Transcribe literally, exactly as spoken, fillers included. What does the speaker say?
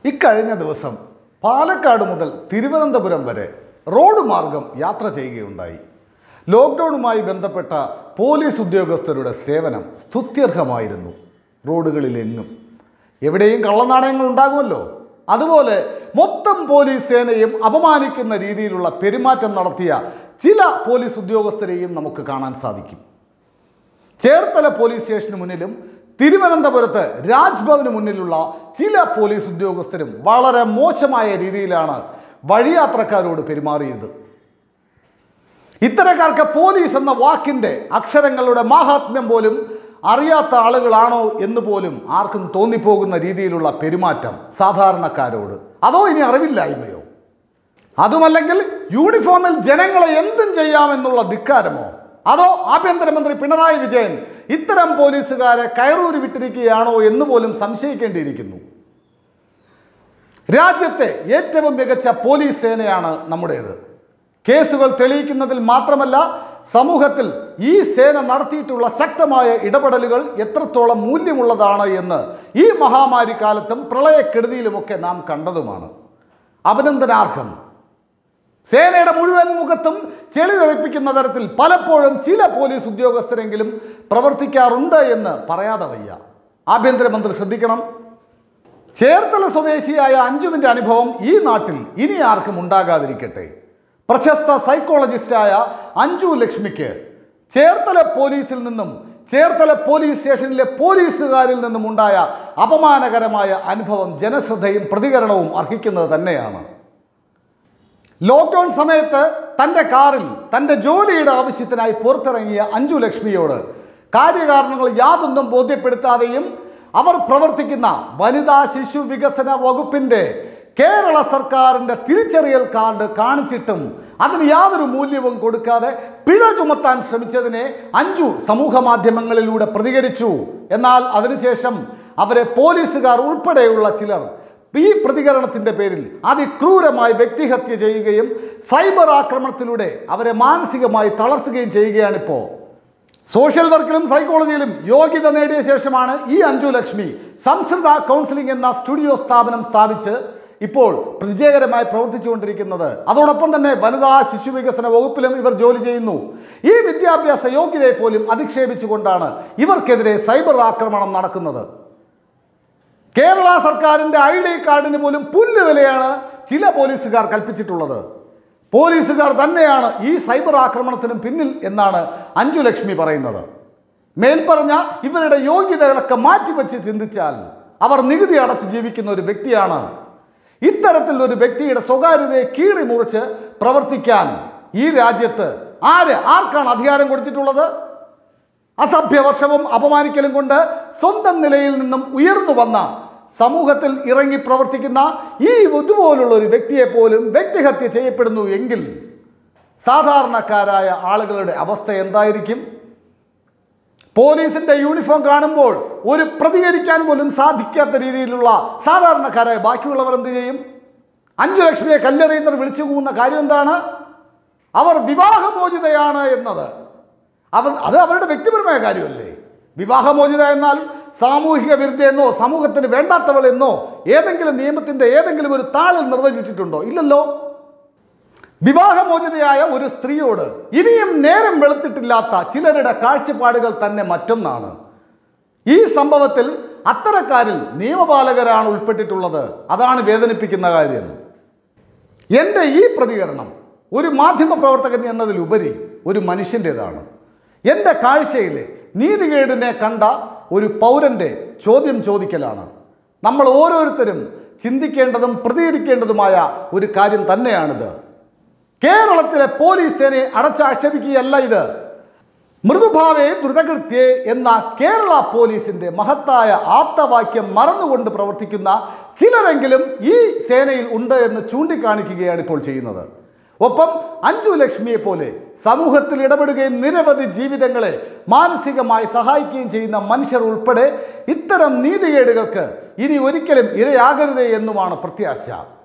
ഇക്കഴിഞ്ഞ ദിവസം പാലക്കാട് മുതൽ തിരുവനന്തപുരം വരെ റോഡ് മാർഗം യാത്ര ചെയ്യുകയുണ്ടായി. ലോക്ക്ഡൗണുമായി ബന്ധപ്പെട്ട പോലീസ് ഉദ്യോഗസ്ഥരുടെ സേവനം സ്തുത്യർഹമായിരുന്നു. റോഡുകളിലെങ്ങും എവിടെയും കള്ളനാണയങ്ങൾ ഉണ്ടാകുമല്ലോ, അതുപോലെ മൊത്തം പോലീസ് സേനയും അപമാനിക്കുന്ന രീതിയിലുള്ള പെരുമാറ്റം നടത്തിയ ചില പോലീസ് ഉദ്യോഗസ്ഥരെയും നമുക്ക് കാണാൻ സാധിക്കും. ചേർത്തല പോലീസ് സ്റ്റേഷന് മുന്നിലും തിരുവനന്തപുരത്ത് രാജ്ഭവന് മുന്നിലുള്ള ചില പോലീസ് ഉദ്യോഗസ്ഥരും വളരെ മോശമായ രീതിയിലാണ് വഴിയാത്രക്കാരോട് പെരുമാറിയത്. ഇത്തരക്കാർക്ക് പോലീസ് എന്ന വാക്കിൻ്റെ അക്ഷരങ്ങളുടെ മാഹാത്മ്യം പോലും അറിയാത്ത ആളുകളാണോ എന്ന് പോലും ആർക്കും തോന്നിപ്പോകുന്ന രീതിയിലുള്ള പെരുമാറ്റം സാധാരണക്കാരോട്. അതോ ഇനി അറിവില്ലായ്മയോ? അതുമല്ലെങ്കിൽ യൂണിഫോമിൽ ജനങ്ങളെ എന്തും ചെയ്യാമെന്നുള്ള ധിക്കാരമോ? അതോ ആഭ്യന്തരമന്ത്രി പിണറായി വിജയൻ ഇത്തരം പോലീസുകാരെ കയറൂരി വിട്ടിരിക്കുകയാണോ എന്ന് പോലും സംശയിക്കേണ്ടിയിരിക്കുന്നു. രാജ്യത്തെ ഏറ്റവും മികച്ച പോലീസ് സേനയാണ് നമ്മുടേത്. കേസുകൾ തെളിയിക്കുന്നതിൽ മാത്രമല്ല, സമൂഹത്തിൽ ഈ സേന നടത്തിയിട്ടുള്ള ശക്തമായ ഇടപെടലുകൾ എത്രത്തോളം മൂല്യമുള്ളതാണ് എന്ന് ഈ മഹാമാരി കാലത്തും പ്രളയക്കെടുതിയിലുമൊക്കെ നാം കണ്ടതുമാണ്. അഭിനന്ദനാർഹം. സേനയുടെ മുഴുവൻ മുഖത്തും ചെളി തെളിപ്പിക്കുന്ന തരത്തിൽ പലപ്പോഴും ചില പോലീസ് ഉദ്യോഗസ്ഥരെങ്കിലും പ്രവർത്തിക്കാറുണ്ട് എന്ന് പറയാതെ വയ്യ. ആഭ്യന്തരമന്ത്രി ശ്രദ്ധിക്കണം. ചേർത്തല സ്വദേശിയായ അഞ്ജുവിൻ്റെ അനുഭവം ഈ നാട്ടിൽ ഇനി ആർക്കും ഉണ്ടാകാതിരിക്കട്ടെ. പ്രശസ്ത സൈക്കോളജിസ്റ്റായ അഞ്ജു ലക്ഷ്മിക്ക് ചേർത്തല പോലീസിൽ നിന്നും ചേർത്തല പോലീസ് സ്റ്റേഷനിലെ പോലീസുകാരിൽ നിന്നും ഉണ്ടായ അപമാനകരമായ അനുഭവം ജനശ്രദ്ധയും പ്രതികരണവും അർഹിക്കുന്നത് തന്നെയാണ്. ലോക്ക്ഡൗൺ സമയത്ത് തൻ്റെ കാറിൽ തൻ്റെ ജോലിയുടെ ആവശ്യത്തിനായി പുറത്തിറങ്ങിയ അഞ്ജു ലക്ഷ്മിയോട് കാര്യകാരണങ്ങൾ യാതൊന്നും ബോധ്യപ്പെടുത്താതെയും അവർ പ്രവർത്തിക്കുന്ന വനിതാ ശിശു വികസന വകുപ്പിൻ്റെ കേരള സർക്കാരിൻ്റെ തിരിച്ചറിയൽ കാർഡ് കാണിച്ചിട്ടും അതിന് യാതൊരു മൂല്യവും കൊടുക്കാതെ പിഴ ചുമത്താൻ ശ്രമിച്ചതിനെ അഞ്ജു സമൂഹ മാധ്യമങ്ങളിലൂടെ പ്രതികരിച്ചു. എന്നാൽ അതിനുശേഷം അവരെ പോലീസുകാർ ഉൾപ്പെടെയുള്ള ചിലർ ഈ പ്രതികരണത്തിൻ്റെ പേരിൽ അതിക്രൂരമായി വ്യക്തിഹത്യ ചെയ്യുകയും സൈബർ ആക്രമണത്തിലൂടെ അവരെ മാനസികമായി തളർത്തുകയും ചെയ്യുകയാണിപ്പോൾ. സോഷ്യൽ വർക്കിലും സൈക്കോളജിയിലും യോഗ്യത നേടിയ ശേഷമാണ് ഈ അഞ്ജു ലക്ഷ്മി സംസ്കൃത കൗൺസിലിംഗ് എന്ന സ്റ്റുഡിയോ സ്ഥാപനം സ്ഥാപിച്ച് ഇപ്പോൾ വിജയകരമായി പ്രവർത്തിച്ചുകൊണ്ടിരിക്കുന്നത്. അതോടൊപ്പം തന്നെ വനിതാ ശിശു വികസന വകുപ്പിലും ഇവർ ജോലി ചെയ്യുന്നു. ഈ വിദ്യാഭ്യാസ യോഗ്യതയെ പോലും അധിക്ഷേപിച്ചുകൊണ്ടാണ് ഇവർക്കെതിരെ സൈബർ ആക്രമണം നടക്കുന്നത്. കേരള സർക്കാരിൻ്റെ ഐ ഡി കാർഡിന് പോലും പുല്ലുവിലയാണ് ചില പോലീസുകാർ കൽപ്പിച്ചിട്ടുള്ളത്. പോലീസുകാർ തന്നെയാണ് ഈ സൈബർ ആക്രമണത്തിനും പിന്നിൽ എന്നാണ് അഞ്ജു ലക്ഷ്മി പറയുന്നത്. മേൽപ്പറഞ്ഞ ഇവരുടെ യോഗ്യതകളൊക്കെ മാറ്റിവെച്ച് ചിന്തിച്ചാൽ അവർ നികുതി അടച്ച് ജീവിക്കുന്ന ഒരു വ്യക്തിയാണ്. ഇത്തരത്തിൽ ഒരു വ്യക്തിയുടെ സ്വകാര്യതയെ കീറി മുറിച്ച് പ്രവർത്തിക്കാൻ ഈ രാജ്യത്ത് ആര് ആർക്കാണ് അധികാരം കൊടുത്തിട്ടുള്ളത്? അസഭ്യവർഷവും അപമാനിക്കലും കൊണ്ട് സ്വന്തം നിലയിൽ നിന്നും ഉയർന്നു വന്ന സമൂഹത്തിൽ ഇറങ്ങി പ്രവർത്തിക്കുന്ന ഈ ഇതുപോലുള്ള ഒരു വ്യക്തിയെ പോലും വ്യക്തിഹത്യ ചെയ്യപ്പെടുന്നു എങ്കിൽ സാധാരണക്കാരായ ആളുകളുടെ അവസ്ഥ എന്തായിരിക്കും? പോലീസിൻ്റെ യൂണിഫോം കാണുമ്പോൾ ഒരു പ്രതികരിക്കാൻ പോലും സാധിക്കാത്ത രീതിയിലുള്ള സാധാരണക്കാരായ ബാക്കിയുള്ളവർ എന്ത് ചെയ്യും? അഞ്ജു ലക്ഷ്മിയെ കല്ലെറിയുന്നവർ വിളിച്ചു പോകുന്ന കാര്യം എന്താണ്? അവർ വിവാഹമോചിതയാണ് എന്നത്. അവർ അത് അവരുടെ വ്യക്തിപരമായ കാര്യമല്ലേ? വിവാഹമോചിത എന്നാൽ സാമൂഹിക വിരുദ്ധ എന്നോ സമൂഹത്തിന് വേണ്ടാത്തവൾ എന്നോ ഏതെങ്കിലും നിയമത്തിൻ്റെ ഏതെങ്കിലും ഒരു താളിൽ നിർവചിച്ചിട്ടുണ്ടോ? ഇല്ലല്ലോ. വിവാഹമോചിതയായ ഒരു സ്ത്രീയോട് ഇനിയും നേരം വെളുത്തിട്ടില്ലാത്ത ചിലരുടെ കാഴ്ചപ്പാടുകൾ തന്നെ മറ്റൊന്നാണ്. ഈ സംഭവത്തിൽ അത്തരക്കാരിൽ നിയമപാലകരാണ് ഉൾപ്പെട്ടിട്ടുള്ളത്. അതാണ് വേദനിപ്പിക്കുന്ന കാര്യം. എൻ്റെ ഈ പ്രതികരണം ഒരു മാധ്യമ പ്രവർത്തകൻ എന്നതിലുപരി ഒരു മനുഷ്യൻ്റേതാണ്. എൻ്റെ കാഴ്ചയിലെ നീതികേടിനെ കണ്ട ഒരു പൗരൻ്റെ ചോദ്യം ചോദിക്കലാണ്. നമ്മൾ ഓരോരുത്തരും ചിന്തിക്കേണ്ടതും പ്രതികരിക്കേണ്ടതുമായ ഒരു കാര്യം തന്നെയാണിത്. കേരളത്തിലെ പോലീസ് സേനയെ അടച്ചാക്ഷേപിക്കുകയല്ല ഇത്. മൃദുഭാവേ ദ്രുതകൃത്യേ എന്ന കേരള പോലീസിൻ്റെ മഹത്തായ ആപ്തവാക്യം മറന്നുകൊണ്ട് പ്രവർത്തിക്കുന്ന ചിലരെങ്കിലും ഈ സേനയിൽ ഉണ്ട് എന്ന് ചൂണ്ടിക്കാണിക്കുകയാണ് ഇപ്പോൾ ചെയ്യുന്നത്. ഒപ്പം അഞ്ജു ലക്ഷ്മിയെ പോലെ സമൂഹത്തിൽ ഇടപെടുകയും നിരവധി ജീവിതങ്ങളെ മാനസികമായി സഹായിക്കുകയും ചെയ്യുന്ന മനുഷ്യർ ഉൾപ്പെടെ ഇത്തരം നീതികേടുകൾക്ക് ഇനി ഒരിക്കലും ഇരയാകരുതേ എന്നുമാണ് പ്രത്യാശ.